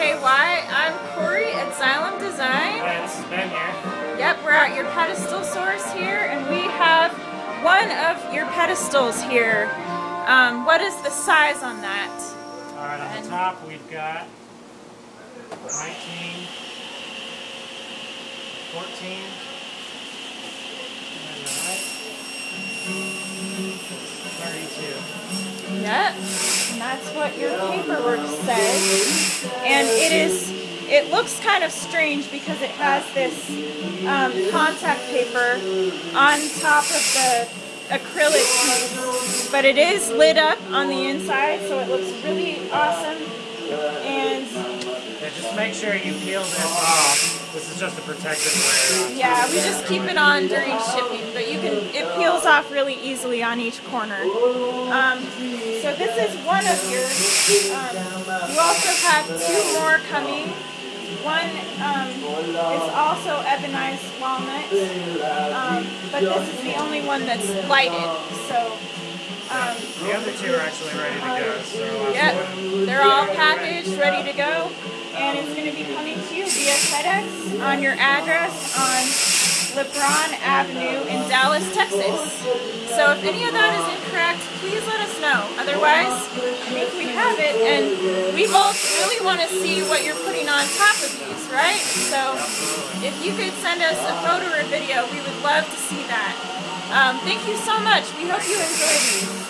KY. I'm Corey at Xylem Design. Hi, this is Ben here. Yep, we're at your pedestal source here, and we have one of your pedestals here. What is the size on that? Alright, on the top we've got 19, 14, and 32. Yep, and that's what your paperwork says. And it looks kind of strange because it has this contact paper on top of the acrylic piece, but it is lit up on the inside, so it looks really awesome. And yeah, just make sure you peel this off. This is just a protective layer. yeah, we just keep it on during shipping, but it peels off really easily on each corner. So this is one of yours. You also have two more coming. One is also ebonized walnut, but this is the only one that's lighted. So the other two are actually ready to go. So yep, they're all packaged, ready to go, and it's going to be coming to you via FedEx on your address on LeBron Avenue in Dallas, Texas. So if any of that is incorrect, please let us know. Otherwise, I think we have it, and we both really want to see what you're putting on top of these, right? So if you could send us a photo or a video, we would love to see that. Thank you so much. We hope you enjoy these.